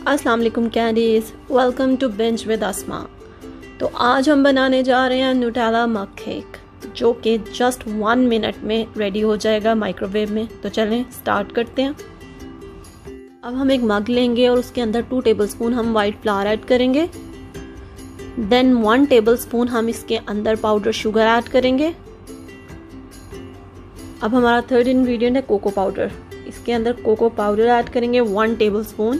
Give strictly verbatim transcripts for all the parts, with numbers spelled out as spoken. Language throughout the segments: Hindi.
अस्सलाम वालेकुम candies, welcome to binge with Asma. तो आज हम बनाने जा रहे हैं न्यूटेला मग केक, जो कि जस्ट वन मिनट में रेडी हो जाएगा माइक्रोवेव में। तो चलें स्टार्ट करते हैं। अब हम एक मग लेंगे और उसके अंदर टू टेबलस्पून हम वाइट फ्लावर ऐड करेंगे। देन वन टेबलस्पून हम इसके अंदर पाउडर शुगर ऐड करेंगे। अब हमारा थर्ड इंग्रेडिएंट है कोको पाउडर। इसके अंदर कोको पाउडर ऐड करेंगे one tablespoon.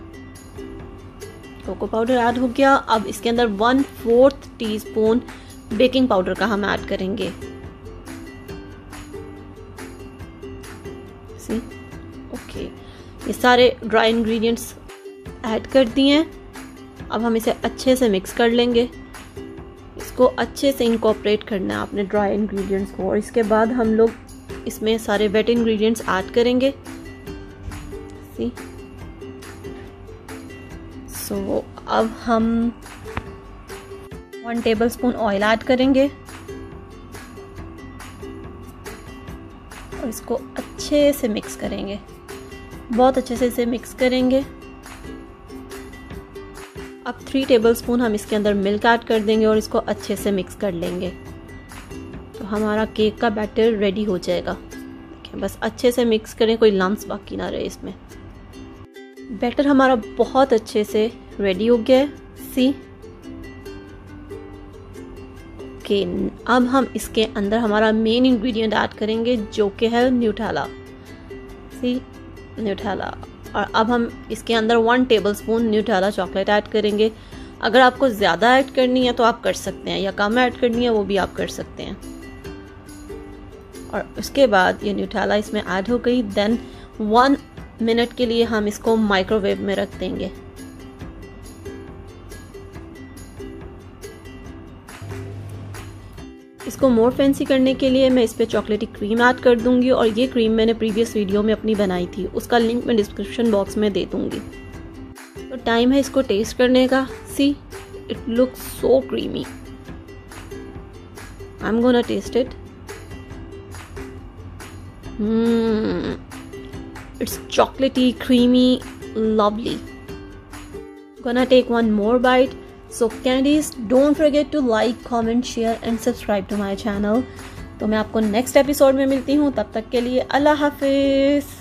Cocoa powder add हो गया। अब इसके अंदर one fourth tea spoon baking powder का हम ऐड करेंगे। सी ओके, ये सारे ड्राई इंग्रेडिएंट्स ऐड कर दिए हैं। अब हम इसे अच्छे से मिक्स कर लेंगे। इसको अच्छे से इनकॉर्पोरेट करना है आपने ड्राई इंग्रेडिएंट्स को, और इसके बाद हम लोग इसमें सारे वेट इंग्रेडिएंट्स ऐड करेंगे। सी सो so, अब हम वन टेबलस्पून ऑयल ऐड करेंगे और इसको अच्छे से मिक्स करेंगे, बहुत अच्छे से इसे मिक्स करेंगे। अब थ्री टेबलस्पून हम इसके अंदर मिल्क ऐड कर देंगे और इसको अच्छे से मिक्स कर लेंगे। तो हमारा केक का बैटर रेडी हो जाएगा। देखिए, बस अच्छे से मिक्स करें, कोई लम्प्स बाकी ना रहे इसमें। बैटर हमारा बहुत अच्छे से रेडी हो गया है। सी ओके, अब हम इसके अंदर हमारा मेन इंग्रेडिएंट ऐड करेंगे, जो कि है न्यूटेला। सी न्यूटेला। और अब हम इसके अंदर one tablespoon Nutella chocolate add करेंगे। अगर आपको ज़्यादा ऐड करनी है तो आप कर सकते हैं, या कम ऐड करनी है वो भी आप कर सकते हैं। और उसके बाद ये न्यूटेला इसमें ऐड हो गई। देन वन मिनट के लिए हम इसको माइक्रोवेव में रख देंगे। इसको मोर फैंसी करने के लिए मैं इस पे चॉकलेटी क्रीम ऐड कर दूंगी, और ये क्रीम मैंने प्रीवियस वीडियो में अपनी बनाई थी, उसका लिंक मैं डिस्क्रिप्शन बॉक्स में दे दूंगी। तो टाइम है इसको टेस्ट करने का। See it looks so creamy. I am gonna taste it. Hmm It's chocolatey, creamy, lovely. Gonna take one more bite. So candies, don't forget to like, comment, share and subscribe to my channel. तो मैं आपको नेक्स्ट एपिसोड में मिलती हूँ। तब तक के लिए अल्लाह हाफिज।